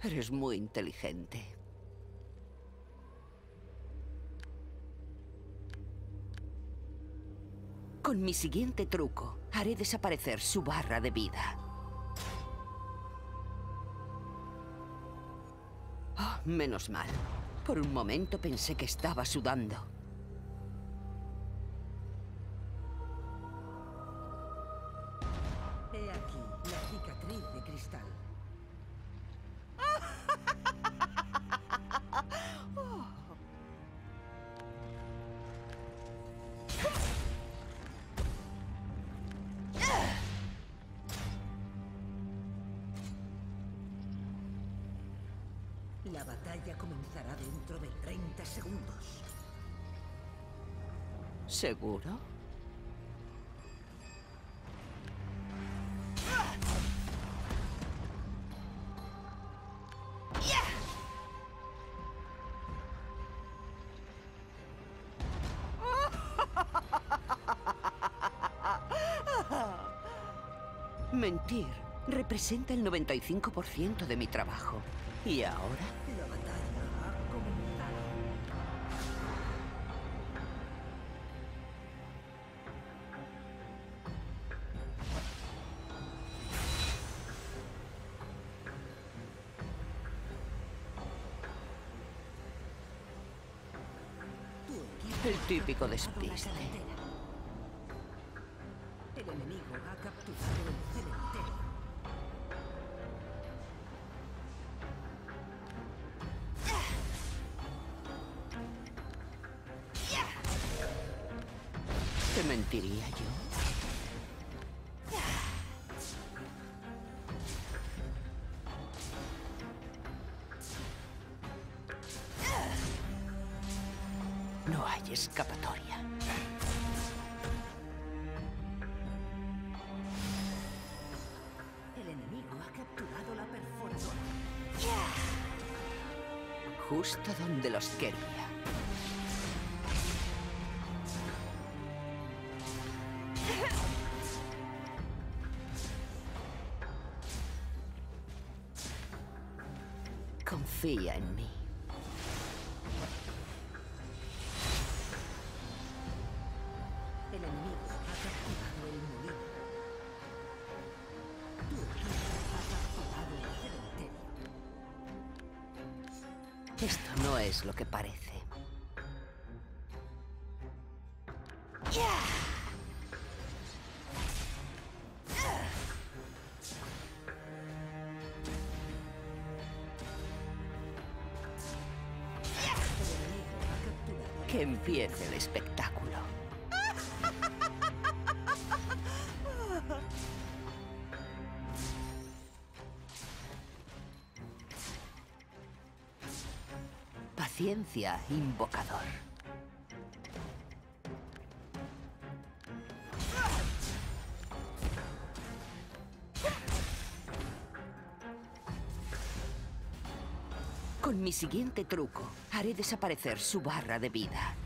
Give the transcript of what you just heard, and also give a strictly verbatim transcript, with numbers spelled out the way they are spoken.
Eres muy inteligente. Con mi siguiente truco, haré desaparecer su barra de vida. Oh, menos mal. Por un momento pensé que estaba sudando. He aquí la cicatriz de cristal. La batalla comenzará dentro de treinta segundos. ¿Seguro? Mentir representa el noventa y cinco por ciento de mi trabajo. ¿Y ahora? La batalla ha comenzado. Tu equipo El típico ha capturado la despiste. carretera. El enemigo ha capturado el cementerio. ¿Te mentiría yo? No hay escapatoria. El enemigo ha capturado la perforadora. Justo donde los quería. Confía en mí. El enemigo ha capturado el molino. Tu equipo ha capturado el cementerio. Esto no es lo que parece. El enemigo ha capturado. Que empiece el espectáculo. Paciencia, invocador. Con mi siguiente truco, haré desaparecer su barra de vida.